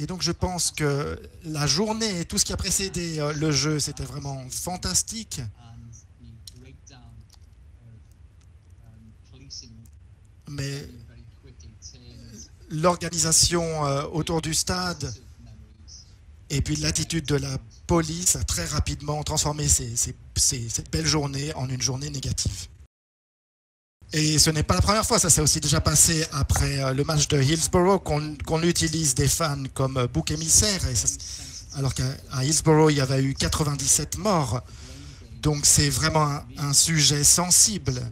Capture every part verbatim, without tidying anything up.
Et donc je pense que la journée et tout ce qui a précédé euh, le jeu, c'était vraiment fantastique. Mais l'organisation euh, autour du stade et puis l'attitude de la police a très rapidement transformé ces, ces, ces, cette belle journée en une journée négative. Et ce n'est pas la première fois, ça s'est aussi déjà passé après le match de Hillsborough qu'on qu'on utilise des fans comme bouc émissaire, et ça, alors qu'à Hillsborough il y avait eu quatre-vingt-dix-sept morts. Donc c'est vraiment un, un sujet sensible.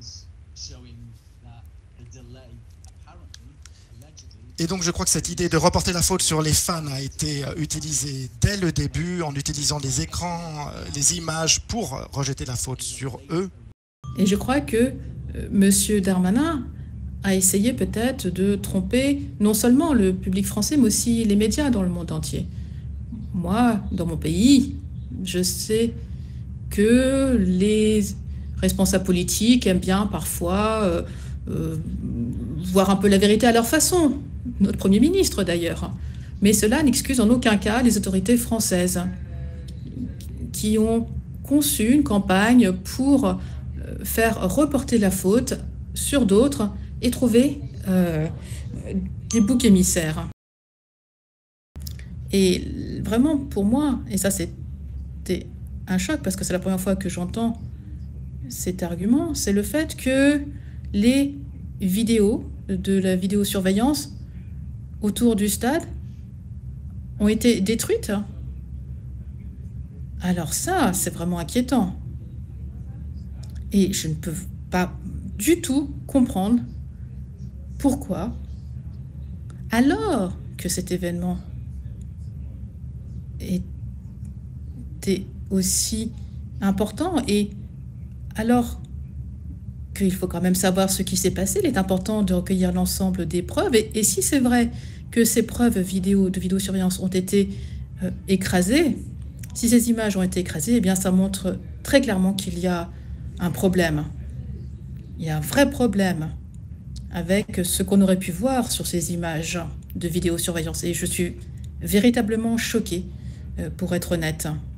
Et donc je crois que cette idée de reporter la faute sur les fans a été utilisée dès le début en utilisant des écrans, les images pour rejeter la faute sur eux. Et je crois que Monsieur Darmanin a essayé peut-être de tromper non seulement le public français, mais aussi les médias dans le monde entier. Moi, dans mon pays, je sais que les responsables politiques aiment bien parfois euh, euh, voir un peu la vérité à leur façon, notre Premier ministre d'ailleurs. Mais cela n'excuse en aucun cas les autorités françaises qui ont conçu une campagne pour faire reporter la faute sur d'autres et trouver euh, des boucs émissaires. Et vraiment, pour moi, et ça c'était un choc parce que c'est la première fois que j'entends cet argument, c'est le fait que les vidéos de la vidéosurveillance autour du stade ont été détruites. Alors ça, c'est vraiment inquiétant. Et je ne peux pas du tout comprendre pourquoi, alors que cet événement était aussi important et alors qu'il faut quand même savoir ce qui s'est passé, il est important de recueillir l'ensemble des preuves. Et, et si c'est vrai que ces preuves vidéo de vidéosurveillance ont été euh, écrasées, si ces images ont été écrasées, eh bien ça montre très clairement qu'il y a un problème. Il y a un vrai problème avec ce qu'on aurait pu voir sur ces images de vidéosurveillance. Et je suis véritablement choquée, pour être honnête.